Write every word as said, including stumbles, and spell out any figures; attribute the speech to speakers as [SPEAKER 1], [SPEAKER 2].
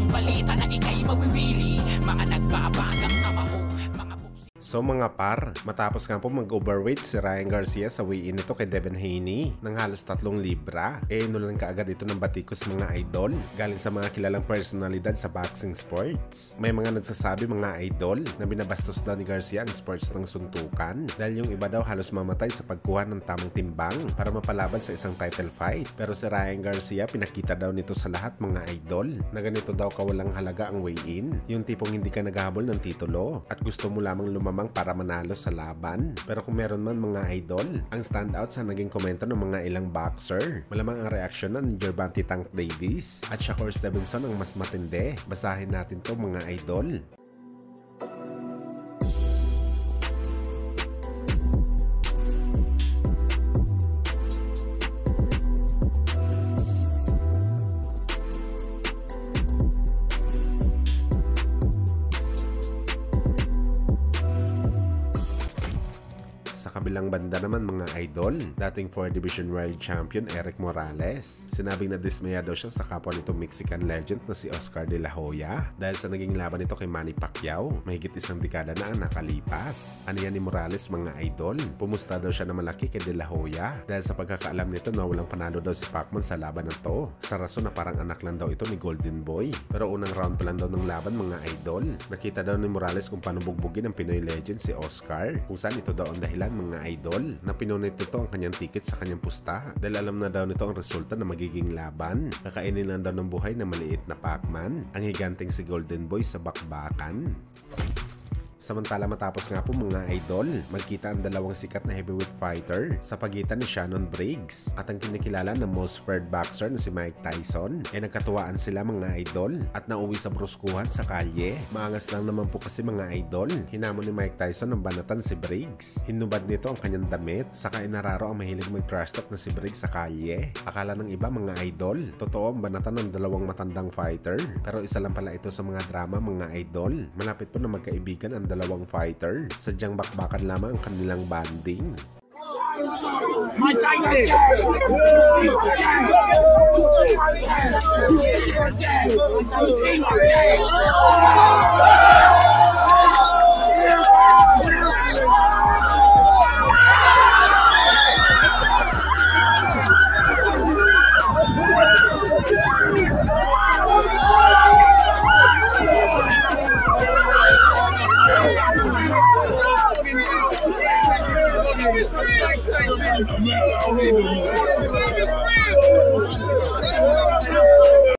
[SPEAKER 1] balita na ikay mawiwili. Mga nagbabagang kamao, mga buksi.
[SPEAKER 2] So mga par, matapos nga po mag-overweight si Ryan Garcia sa weigh-in nito kay Devin Haney ng halos tatlong libra, eh inulan kaagad ito ng batikos mga idol galing sa mga kilalang personalidad sa boxing sports. May mga nagsasabi mga idol na binabastos daw ni Garcia ang sports ng suntukan dahil yung iba daw halos mamatay sa pagkuha ng tamang timbang para mapalaban sa isang title fight. Pero si Ryan Garcia pinakita daw nito sa lahat mga idol na ganito daw kawalang halaga ang weigh-in, yung tipong hindi ka naghahabol ng titulo at gusto mo lamang lumamang para manalo sa laban. Pero kung meron man mga idol, ang standout sa naging komento ng mga ilang boxer, malamang ang reaksyon na ni Gervonta Tank Davis at Shakur Stevenson ang mas matindi. Basahin natin to mga idol. Sa kabilang banda naman mga idol, dating four division world champion Erik Morales, sinabing na dismaya daw siya sa kapwa nitong Mexican legend na si Oscar De La Hoya dahil sa naging laban nito kay Manny Pacquiao mahigit isang dekada na ang nakalipas. Ano yan ni Morales mga idol? Pumusta daw siya na malaki kay De La Hoya dahil sa pagkakaalam nito na walang panalo daw si Pacman sa laban na to, sa rason na parang anak lang daw ito ni Golden Boy. Pero unang round pa lang daw ng laban mga idol, nakita daw ni Morales kung paano bugbugin ang Pinoy legend si Oscar, kung saan ito daw ang dahilan mga idol na pinunit nito ang kanyang ticket sa kanyang pusta dahil alam na daw nito ang resulta na magiging laban. Kakainin lang daw ng buhay na maliit na Pacman, ang higanteng si Golden Boy sa bakbakan. Samantala matapos nga po mga idol, magkita ang dalawang sikat na heavyweight fighter sa pagitan ni Shannon Briggs at ang kinikilala na most feared boxer na si Mike Tyson. E nagkatuwaan sila mga idol at nauwi sa bruskuhan sa kalye. Maangas lang naman po kasi mga idol, hinamon ni Mike Tyson ng banatan si Briggs. Hinubad nito ang kanyang damit, saka inararo ang mahilig mag-trash talk na si Briggs sa kalye. Akala ng iba mga idol, totoo ang banatan ng dalawang matandang fighter, pero isa lang pala ito sa mga drama mga idol. Malapit po na magkaibigan ang dalawang fighter, sadyang bakbakan lamang ang kanilang banding.
[SPEAKER 3] My Tyson!